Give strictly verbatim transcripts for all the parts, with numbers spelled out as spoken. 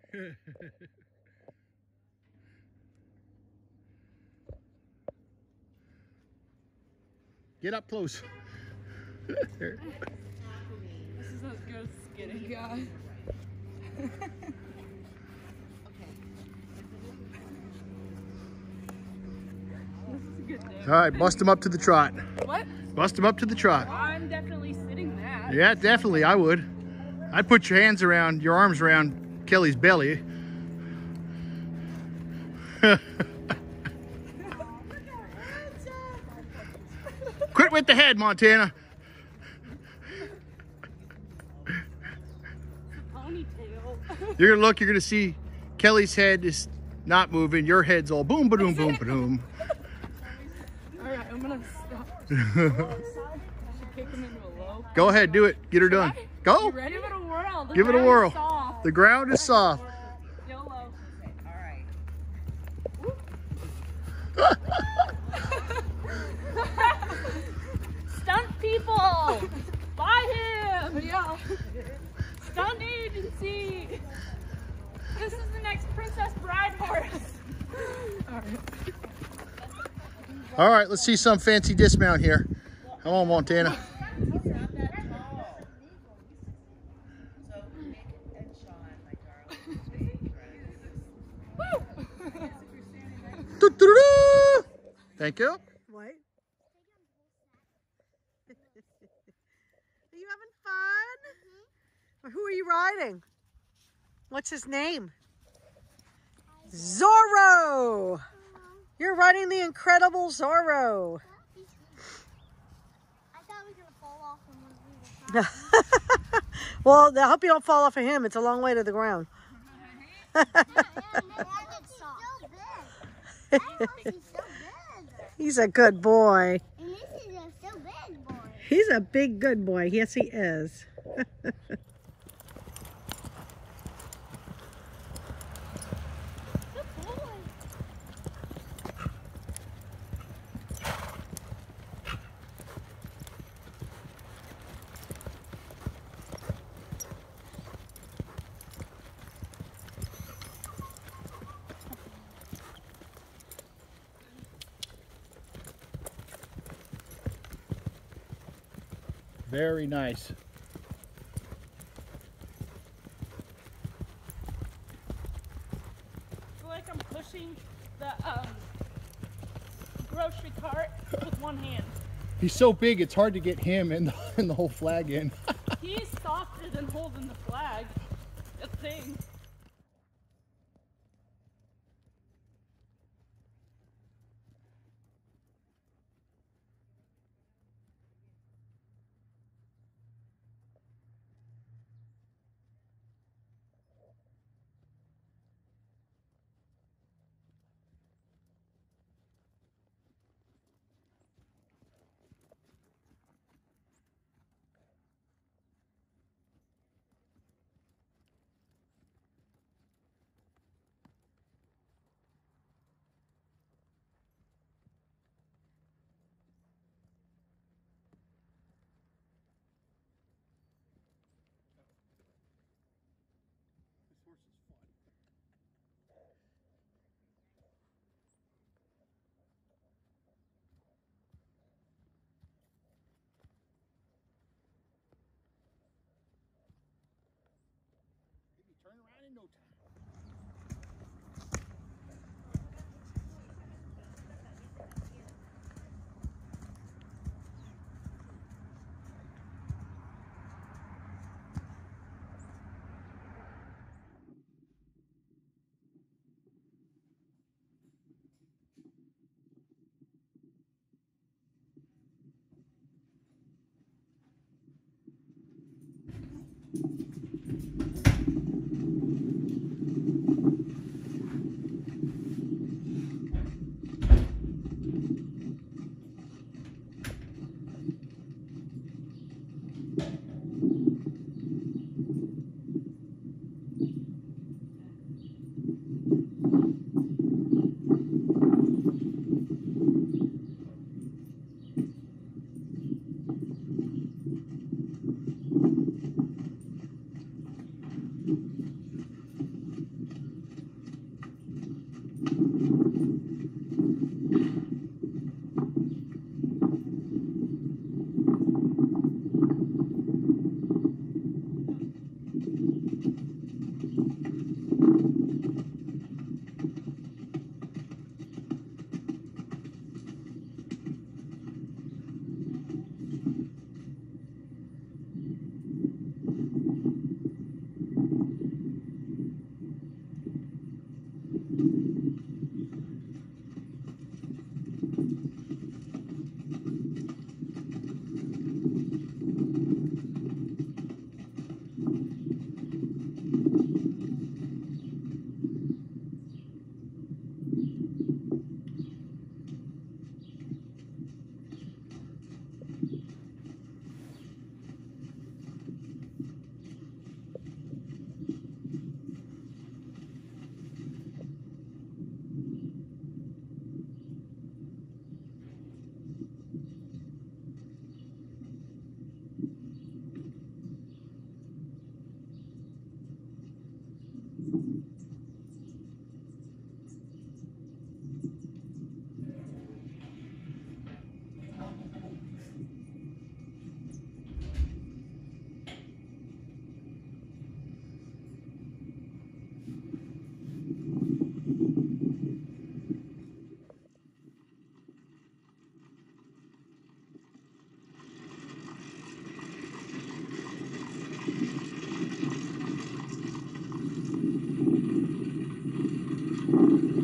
Get up close. This is as good as skinny guy. All right, bust him up to the trot. What? Bust him up to the trot. I'm definitely sitting that. Yeah, definitely, I would. I'd put your hands around, your arms around Kelly's belly. Quit with the head, Montana. Ponytail. You're gonna look, you're gonna see Kelly's head is not moving. Your head's all boom, ba-doom, boom, ba-doom. Alright, I'm gonna stop. Should kick him into a lope. Go ahead, do it. Get her Should done. I? Go. You ready? Give it a whirl. The Give it a ground whirl. is soft. The ground is soft. YOLO. Alright. Stunt people! Buy him! Yeah. Stunt agency! This is the next Princess Bride horse. Alright. All right, let's see some fancy dismount here. Come on, Montana. He's not that tall. So Nick and Sean, my darling. Doo, doo, doo, doo. Thank you. What? Are you having fun? Mm-hmm. Who are you riding? What's his name? Zoro! You're riding the incredible Zoro. I thought we were gonna fall off from one of these. Well, I hope you don't fall off of him. It's a long way to the ground. Yeah, yeah, my he's so big. I know he's so big. He's a good boy. And this is a so big boy. He's a big good boy. Yes, he is. Very nice. I feel like I'm pushing the um, grocery cart with one hand. He's so big, it's hard to get him and the, and the whole flag in. He's softer than holding the flag. That thing. Turn around in no time.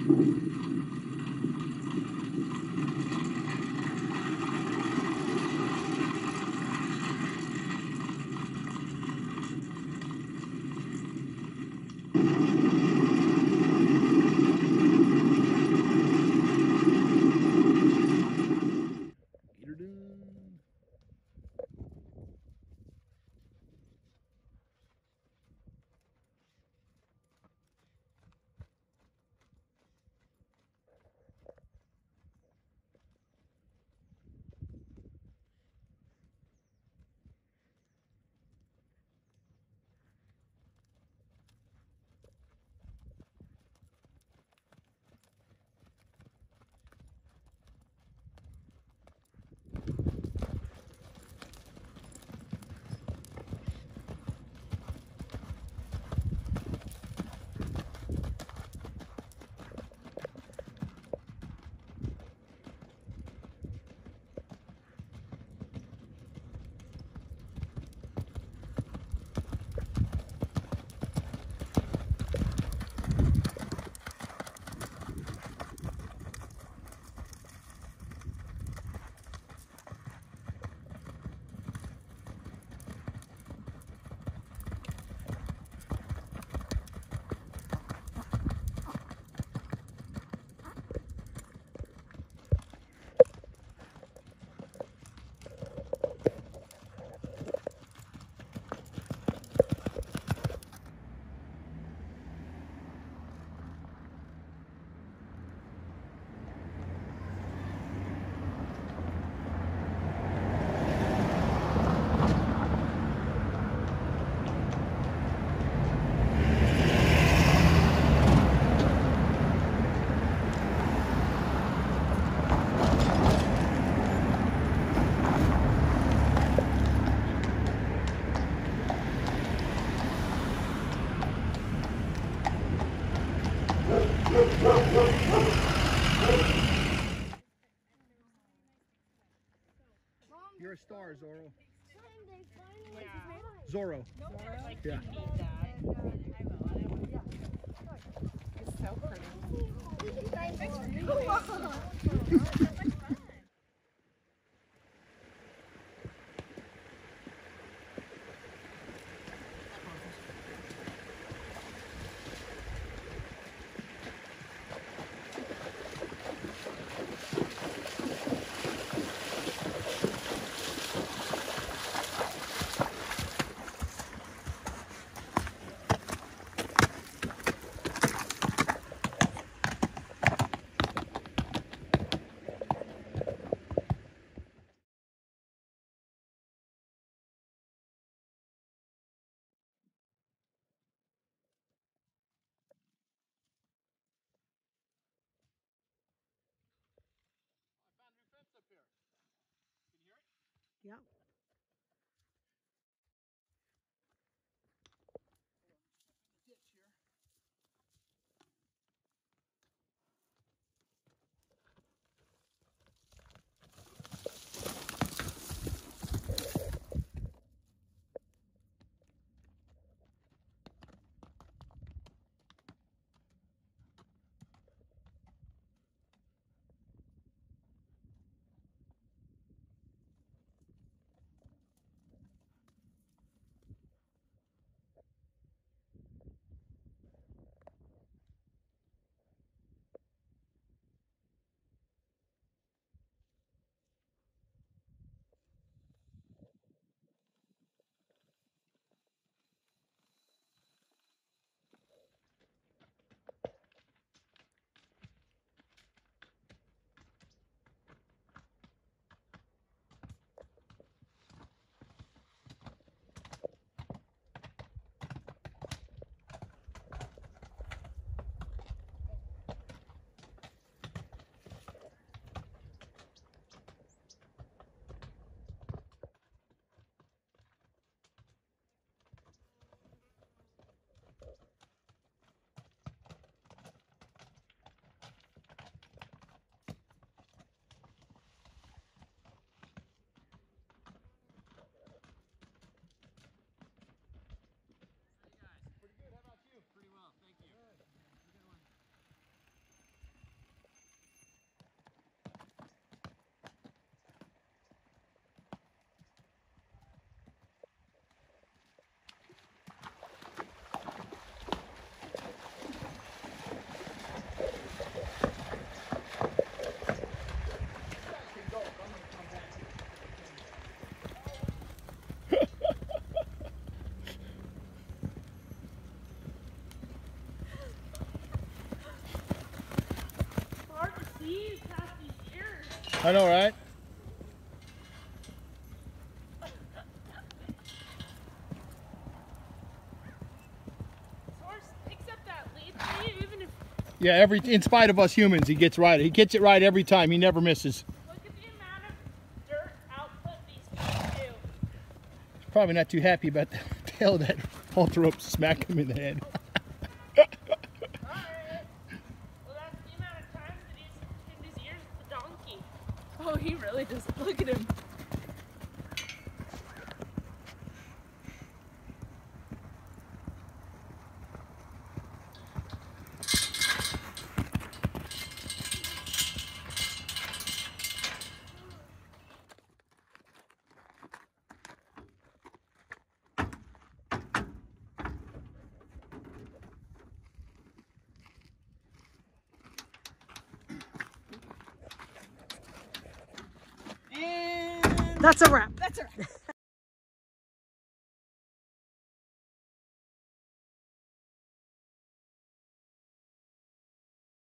Get her done. You're a star, Zoro. Zoro. Yeah. It's so pretty. Yep. I know, right? Horse picks up that lead for you, even if. Yeah, every in spite of us humans, he gets right. He gets it right every time. He never misses. Look at the amount of dirt output these fish do. He's probably not too happy about the tail of that halter rope smack him in the head. Alright. Well, that's the amount of times that he's pinned his ears with the donkey. Oh, he really doesn't. Look at him. That's a wrap. That's a wrap.